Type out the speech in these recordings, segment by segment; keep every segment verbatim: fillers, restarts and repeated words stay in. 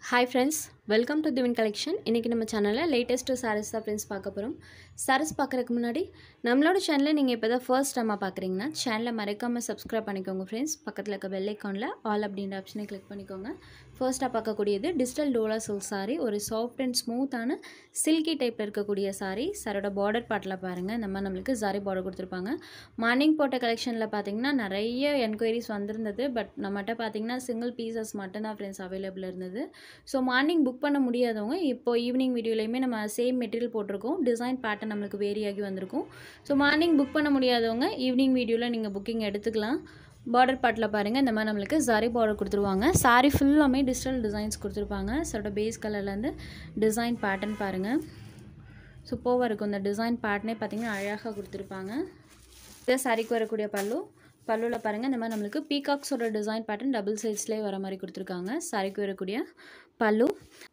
Hi friends, welcome to Thiwin collection. இன்னைக்கு நம்ம சேனல்ல லேட்டஸ்ட் sarees தான் friends பார்க்க போறோம். sarees பார்க்கறதுக்கு முன்னாடி நம்மளோட சேனலை நீங்க இப்போதான் ஃபர்ஸ்ட் டைமா பார்க்கறீங்கன்னா சேனலை மறக்காம subscribe பண்ணிக்கோங்க friends. பக்கத்துல இருக்க bell iconல all அப்படிங்கற ஆப்ஷனை click பண்ணிக்கோங்க. ஃபர்ஸ்டா பார்க்கக்கூடியது டிஜிட்டல் டோலா silk saree, ஒரு soft and smooth ஆன silky டைப்ல இருக்கக்கூடிய saree. சாரோட border பார்ட்ல பாருங்க, நம்ம நமக்கு zari border கொடுத்திருப்பாங்க. மார்னிங் போட்ட கலெக்ஷன்ல பாத்தீங்கன்னா நிறைய என்குயரிஸ் வந்திருந்தது, பட் நம்மட்ட பாத்தீங்கன்னா சிங்கிள் பீசஸ் மட்டும் தான் friends அவேலபிள் இருந்தது. ஸோ மார்னிங் புக் பண்ண முடியாதவங்க இப்போ ஈவினிங் வீடியோலையுமே நம்ம சேம் மெட்டீரியல் போட்டிருக்கோம். டிசைன் பேட்டர்ன் நம்மளுக்கு வேரி ஆகி வந்திருக்கும். ஸோ மார்னிங் புக் பண்ண முடியாதவங்க ஈவினிங் வீடியோவில் நீங்கள் புக்கிங் எடுத்துக்கலாம். பார்டர் பார்ட்டில் பாருங்கள், இந்த மாதிரி நம்மளுக்கு சாரி பார்டர் கொடுத்துருவாங்க. சாரி ஃபுல்லாமே டிஜிட்டல் டிசைன்ஸ் கொடுத்துருப்பாங்க. சோட பேஸ் கலர்லேருந்து டிசைன் பேட்டர்ன் பாருங்கள், சூப்பராக இருக்கும். இந்த டிசைன் பேட்டர்னே பார்த்தீங்கன்னா அழகாக கொடுத்துருப்பாங்க. இதை சாரிக்கு வரக்கூடிய பல்லு பல்லுவில் பாருங்கள், இந்த மாதிரி நம்மளுக்கு பீகாக்ஸோட டிசைன் பேட்டர்ன் டபுள் சைட்ஸ்லேயே வர மாதிரி கொடுத்துருக்காங்க. சாரிக்கு வரக்கூடிய பல்லு.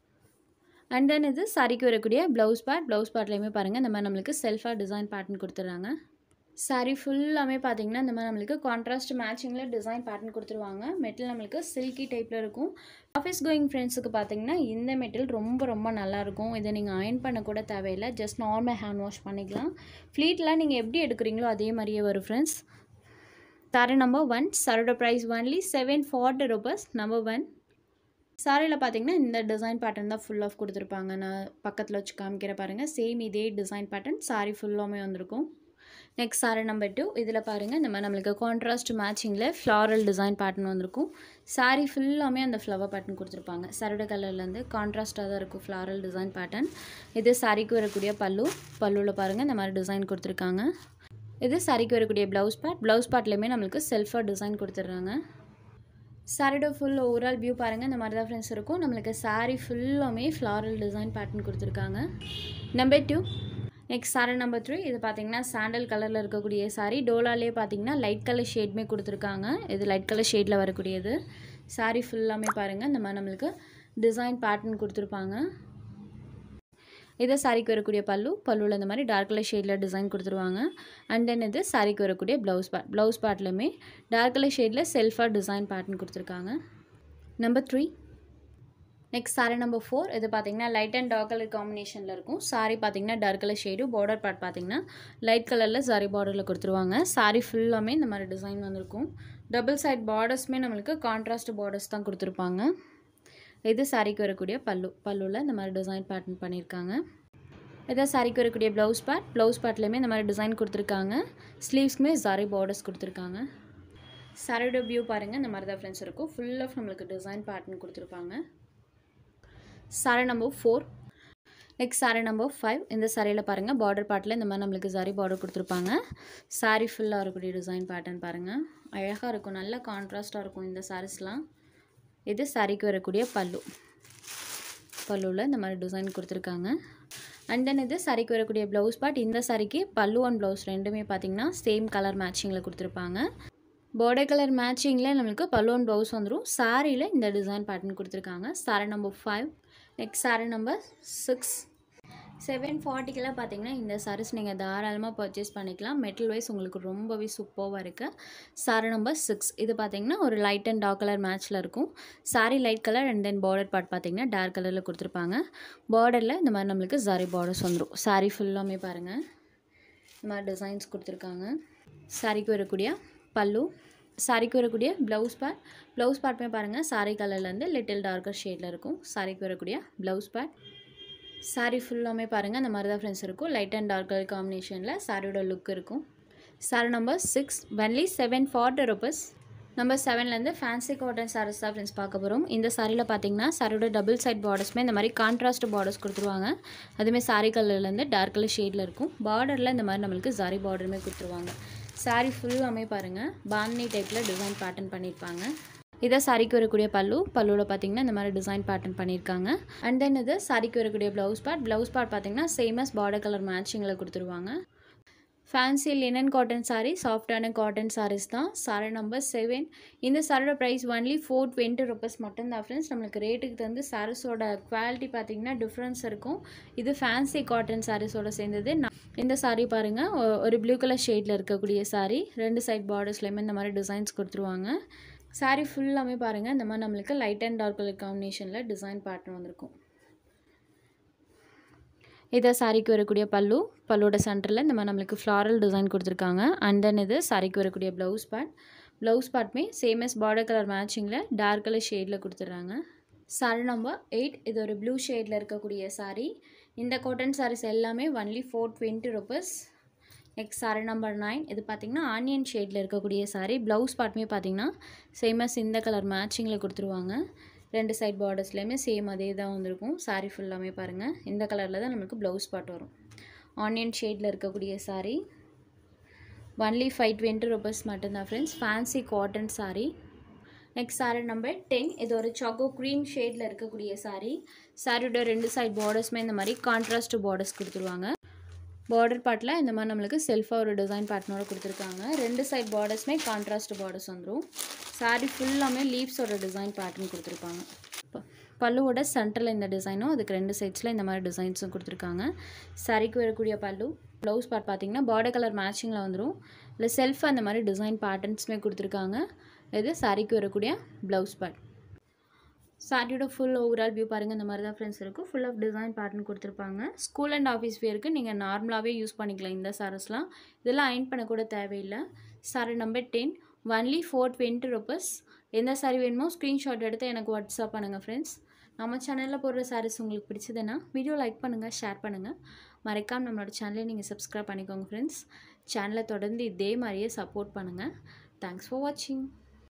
அண்ட் தென் இது சாரிக்கு வரக்கூடிய ப்ளவுஸ் பார்ட். ப்ளவுஸ் பார்ட்லேயுமே பாருங்கள், இந்த மாதிரி நம்மளுக்கு செல்ஃபாக டிசைன் பேட்டர்ன் கொடுத்துட்றாங்க. சாரி ஃபுல்லாமே பார்த்தீங்கன்னா இந்த மாதிரி நம்மளுக்கு கான்ட்ராஸ்ட் மேட்சிங்கில் டிசைன் பேட்டர்ன் கொடுத்துருவாங்க. மெட்டீரியல் நம்மளுக்கு சில்கி டைப்பில் இருக்கும். ஆஃபீஸ் கோயிங் ஃப்ரெண்ட்ஸுக்கு பார்த்தீங்கன்னா இந்த மெட்டீரியல் ரொம்ப ரொம்ப நல்லாயிருக்கும். இதை நீங்கள் அயர்ன் பண்ண கூட தேவையில்லை, ஜஸ்ட் நார்மல் ஹேண்ட் வாஷ் பண்ணிக்கலாம். ஃப்ளீட்லாம் நீங்கள் எப்படி எடுக்கிறீங்களோ அதே மாதிரியே வரும் ஃப்ரெண்ட்ஸ். சாரி நம்பர் ஒன், சாரோட price only seven forty rupees. Number one சாரியில் பார்த்தீங்கன்னா இந்த டிசைன் பேட்டர்ன் தான் ஃபுல் ஆஃப் கொடுத்துருப்பாங்க. நான் பக்கத்தில் வச்சு காமிக்கிற பாருங்கள், சேம் இதே டிசைன் பேட்டர்ன் சாரி ஃபுல்லாமே வந்திருக்கும். நெக்ஸ்ட் சாரி நம்பர் டூ, இதில் பாருங்கள் நம்ம நம்மளுக்கு கான்ட்ராஸ்ட் மேட்சிங்கில் ஃப்ளாரல் டிசைன் பேட்டர்ன் வந்திருக்கும். சாரி ஃபுல்லாமே அந்த ஃப்ளவர் பேட்டர்ன் கொடுத்துருப்பாங்க. சாரோட கலர்லேருந்து கான்ட்ராஸ்ட்டாக தான் இருக்கும் ஃப்ளாரல் டிசைன் பேட்டர்ன். இது சாரிக்கு வரக்கூடிய பல்லு. பல்லுவில் பாருங்கள் இந்த மாதிரி டிசைன் கொடுத்துருக்காங்க. இது சாரிக்கு வரக்கூடிய ப்ளவுஸ் பார்ட். ப்ளவுஸ் பார்ட்லேயுமே நம்மளுக்கு செல்ஃபாக டிசைன் கொடுத்துட்றாங்க. சாரியோட ஃபுல் ஓவரால் வியூ பாருங்கள், இந்த மாதிரி தான் ஃப்ரெண்ட்ஸ் இருக்கும். நம்மளுக்கு சாரி ஃபுல்லாமே ஃப்ளாரல் டிசைன் பேட்டர்ன் கொடுத்துருக்காங்க. Number two. Next sari number three, இது பார்த்தீங்கன்னா சாண்டல் கலரில் இருக்கக்கூடிய சாரி. டோலாலே பார்த்தீங்கன்னா லைட் கலர் ஷேட்மே கொடுத்துருக்காங்க. இது லைட் கலர் ஷேடில் வரக்கூடியது. சாரி ஃபுல்லாமே பாருங்கள், இந்த மாதிரி நம்மளுக்கு டிசைன் பேட்டர்ன் கொடுத்துருப்பாங்க. இது சாரிக்கு வரக்கூடிய பல்லு. பல்லுவில் இந்த மாதிரி டார்க் கலர் ஷேடில் டிசைன் கொடுத்துருவாங்க. அண்ட் தென் இது சாரிக்கு வரக்கூடிய ப்ளவுஸ் பார்ட். ப்ளவுஸ் பார்ட்லையுமே டார்க் கலர் ஷேடில் செல்ஃபாக டிசைன் பேட்டர்ன் கொடுத்துருக்காங்க. Number three. Next sari number four, இது பார்த்தீங்கன்னா லைட் அண்ட் டார்க் கலர் காம்பினேஷனில் இருக்கும். சாரி பார்த்தீங்கன்னா dark colour shade. Border part பார்த்தீங்கன்னா லைட் கலரில் சாரி பார்டரில் கொடுத்துருவாங்க. சாரி ஃபுல்லாமே இந்த மாதிரி டிசைன் வந்திருக்கும். டபுள் சைட் பார்டர்ஸுமே நம்மளுக்கு கான்ட்ராஸ்ட் பார்டர்ஸ் தான் கொடுத்துருப்பாங்க. இது சாரிக்கு வரக்கூடிய பல்லு. பல்லுவில் இந்த மாதிரி டிசைன் பேட்டர்ன் பண்ணியிருக்காங்க. இதை சாரிக்கு வரக்கூடிய ப்ளவுஸ் பார்ட். ப்ளவுஸ் பார்ட்லேயுமே இந்த மாதிரி டிசைன் கொடுத்துருக்காங்க. ஸ்லீவ்ஸ்க்குமே சாரி பார்டர்ஸ் கொடுத்துருக்காங்க. சாரியோட வியூ பாருங்கள், இந்த மாதிரி தான் ஃப்ரெண்ட்ஸ் இருக்கும். ஃபுல் ஆஃப் நம்மளுக்கு டிசைன் பேட்டர்ன் கொடுத்துருப்பாங்க. Sari number four. Next sari number five. இந்த சாரியில் பாருங்கள், பார்டர் பார்ட்டில் இந்த மாதிரி நம்மளுக்கு சாரி பார்டர் கொடுத்துருப்பாங்க. சாரி ஃபுல்லாக இருக்கக்கூடிய டிசைன் பேட்டர்ன் பாருங்கள், அழகாக இருக்கும். நல்ல கான்ட்ராஸ்ட்டாக இருக்கும் இந்த சாரீஸ்லாம். இது சாரிக்கு வரக்கூடிய பல்லு. பல்லுவில் இந்த மாதிரி டிசைன் கொடுத்துருக்காங்க. அண்ட் தென் இது சாரிக்கு வரக்கூடிய ப்ளவுஸ் பார்ட். இந்த சாரிக்கு பல்லு அண்ட் ப்ளவுஸ் ரெண்டுமே பார்த்தீங்கன்னா சேம் கலர் மேட்சிங்கில் கொடுத்துருப்பாங்க. பார்டர் கலர் மேட்சிங்கில் நம்மளுக்கு பல்லு அண்ட் ப்ளவுஸ் வந்துடும். சாரியில் இந்த டிசைன் பேட்டர்ன் கொடுத்துருக்காங்க. Sari number five. Next sari number six. Seven ஃபார்ட்டிக்கெல்லாம் பார்த்தீங்கன்னா இந்த சாரீஸ் நீங்கள் தாராளமாக பர்ச்சேஸ் பண்ணிக்கலாம். மெட்டல் வைஸ் உங்களுக்கு ரொம்பவே சூப்பராக இருக்குது. சாரி நம்பர் சிக்ஸ், இது பார்த்தீங்கன்னா ஒரு லைட் அண்ட் டார்க் கலர் மேட்ச்சில் இருக்கும். Sari light colour and then border part பார்த்தீங்கன்னா டார்க் கலரில் கொடுத்துருப்பாங்க. பார்டரில் இந்த மாதிரி நம்மளுக்கு சாரி பார்டர்ஸ் வந்துடும். சாரி ஃபுல்லாமே பாருங்கள், இந்த மாதிரி டிசைன்ஸ் கொடுத்துருக்காங்க. சாரிக்கு வரக்கூடிய பல்லு. சாரிக்கு வரக்கூடிய ப்ளவுஸ் பார்ட். ப்ளவுஸ் பார்ட்டுமே பாருங்கள் சாரி கலர்லேருந்து லிட்டில் டார்க்கர் ஷேடில் இருக்கும். சாரிக்கு வரக்கூடிய ப்ளவுஸ் பார்ட். சாரி ஃபுல்லாமே பாருங்கள், இந்த மாதிரி தான் ஃப்ரெண்ட்ஸ் இருக்கும். லைட் அண்ட் டார்க் கலர் காம்பினேஷனில் சாரியோட லுக் இருக்கும். Sari number six, only seven forty rupees. Number செவன்லேருந்து ஃபேன்சி காட்டன் சாரீஸ் தான் ஃப்ரெண்ட்ஸ் பார்க்க போகிறோம். இந்த சாரியில் பார்த்தீங்கன்னா சாரியோட டபுள் சைட் பார்டர்ஸ்மே இந்த மாதிரி கான்ட்ராஸ்ட் பார்டர்ஸ் கொடுத்துருவாங்க. அதுவுமே சாரி கலர்லேருந்து டார்க் கலர் ஷேடில் இருக்கும். பார்டரில் இந்த மாதிரி நம்மளுக்கு சாரி பார்டருமே கொடுத்துருவாங்க. சாரி ஃபுல்லாமே பாருங்கள் பாந்தினி டைப்பில் டிசைன் பேட்டர்ன் பண்ணியிருப்பாங்க. இதை சாரிக்கு வரக்கூடிய பல்லு. பல்லுவில் பார்த்தீங்கன்னா இந்த மாதிரி டிசைன் பேட்டர்ன் பண்ணியிருக்காங்க. அண்ட் தென் இது சாரிக்கு வரக்கூடிய ப்ளவுஸ் பார்ட். ப்ளவுஸ் பார்ட் பார்த்தீங்கன்னா சேமஸ் பார்டர் கலர் மேட்சிங்கில் கொடுத்துருவாங்க. ஃபேன்சி லினன் காட்டன் சாரீ, சாஃப்டான காட்டன் சாரீஸ் தான். Sari number seven. இந்த சாரியோட price only four twenty rupees மட்டும்தான் ஃப்ரெண்ட்ஸ். நம்மளுக்கு ரேட்டுக்கு தந்து சாரீஸோட குவாலிட்டி பார்த்தீங்கன்னா டிஃப்ரென்ஸ் இருக்கும். இது ஃபேன்சி காட்டன் சாரீஸோட சேர்ந்தது. இந்த சாரீ பாருங்கள், ஒரு ப்ளூ கலர் ஷேடில் இருக்கக்கூடிய சாரீ. ரெண்டு சைட் பார்டர்ஸ்லையுமே இந்த மாதிரி டிசைன்ஸ் கொடுத்துருவாங்க. சாரீ ஃபுல்லாமே பாருங்கள் இந்த மாதிரி நம்மளுக்கு லைட் அண்ட் டார்க் கலர் காம்பினேஷனில் டிசைன் பேட்டர்ன் வந்திருக்கும். இதை சாரிக்கு வரக்கூடிய பல்லு, பல்லோட சென்டரில் இந்த மாதிரி நம்மளுக்கு ஃப்ளாரல் டிசைன் கொடுத்துருக்காங்க. அண்ட் தென் இது சாரிக்கு வரக்கூடிய ப்ளவுஸ் பார்ட். ப்ளவுஸ் பார்ட்டுமே சேம் எஸ் பார்டர் கலர் மேட்சிங்கில் டார்க் கலர் ஷேடில் கொடுத்துட்றாங்க. சாரி நம்பர் எயிட், இது ஒரு ப்ளூ ஷேடில் இருக்கக்கூடிய சாரீ. இந்த காட்டன் சாரீஸ் எல்லாமே only four twenty rupees. Next sari number nine, இது பார்த்திங்கன்னா ஆனியன் ஷேடில் இருக்கக்கூடிய சாரீ. ப்ளவுஸ் பார்ட்டுமே பார்த்திங்கன்னா சேமஸ் இந்த கலர் மேட்சிங்கில் கொடுத்துருவாங்க. ரெண்டு சைட் பார்டர்ஸ்லேயுமே சேம் அதே தான் வந்திருக்கும். சாரீ ஃபுல்லாமே பாருங்கள் இந்த கலரில் தான் நமக்கு ப்ளவுஸ் பார்ட் வரும். ஆனியன் ஷேடில் இருக்கக்கூடிய sari only five twenty rupees மட்டும்தான் friends. Fancy cotton sari. Next sari number ten, இது ஒரு சாக்கோ க்ரீம் ஷேடில் இருக்கக்கூடிய சாரீ. சாரியோட ரெண்டு சைட் பார்டர்ஸுமே இந்த மாதிரி கான்ட்ராஸ்ட் பார்டர்ஸ் கொடுத்துருவாங்க. பார்டர் பார்ட்டில் இந்த மாதிரி நம்மளுக்கு செல்ஃபாக ஒரு டிசைன் பேட்டர்னோட கொடுத்துருக்காங்க. ரெண்டு சைட் பார்டர்ஸுமே கான்ட்ராஸ்ட் பார்டர்ஸ் வந்துடும். சாரீ ஃபுல்லாமே லீவ்ஸோட டிசைன் பேட்டர்ன் கொடுத்துருப்பாங்க. பல்லுவோட சென்டரில் இந்த டிசைனும், அதுக்கு ரெண்டு சைட்ஸில் இந்த மாதிரி டிசைன்ஸும் கொடுத்துருக்காங்க. சாரீக்கு வரக்கூடிய பல்லு, ப்ளவுஸ் பார்ட் பார்த்திங்கன்னா பார்டர் கலர் மேட்சிங்கில் வந்துடும். இல்லை செல்ஃபாக அந்த மாதிரி டிசைன் பேட்டர்ன்ஸுமே கொடுத்துருக்காங்க. இது சாரீக்கு வரக்கூடிய ப்ளவுஸ் பார்ட். சாரியோட ஃபுல் ஓவரால் வியூ பாருங்கள் இந்த மாதிரி தான் ஃப்ரெண்ட்ஸ் இருக்கும். ஃபுல் ஆஃப் டிசைன் பேட்டர்ன் கொடுத்துருப்பாங்க. ஸ்கூல் அண்ட் ஆஃபீஸ் வேருக்கு நீங்கள் நார்மலாகவே யூஸ் பண்ணிக்கலாம் இந்த சாரீஸ்லாம். இதெல்லாம் அயன் பண்ணக்கூட தேவையில்லை. Sari number ten, only four twenty rupees. எந்த சாரீ வேணுமோ ஸ்க்ரீன்ஷாட் எடுத்து எனக்கு வாட்ஸ்அப் பண்ணுங்கள் ஃப்ரெண்ட்ஸ். நம்ம சேனலில் போடுற சாரீஸ் உங்களுக்கு பிடிச்சதுன்னா வீடியோ லைக் பண்ணுங்கள், ஷேர் பண்ணுங்கள். மறக்காமல் நம்மளோட சேனலை நீங்கள் சப்ஸ்கிரைப் பண்ணிக்கோங்க ஃப்ரெண்ட்ஸ். சேனலை தொடர்ந்து இதே மாதிரியே சப்போர்ட் பண்ணுங்கள். தேங்க்ஸ் ஃபார் வாட்சிங்.